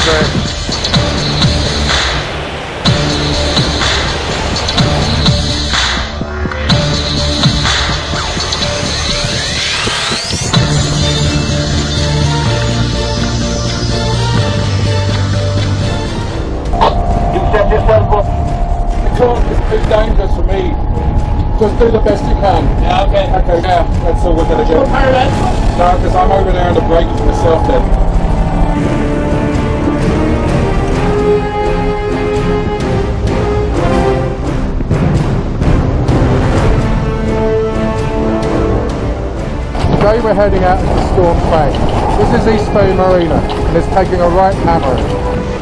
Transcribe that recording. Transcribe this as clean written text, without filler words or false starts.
over. Set yourself up. The Cork is too dangerous for me. Just do the best you can. Yeah, okay. Okay, now, that's all we're going to do. No, because I'm over there on the brake myself then. Today we're heading out to Storm Bay. This is East Bay Marina and it's taking a right hammering.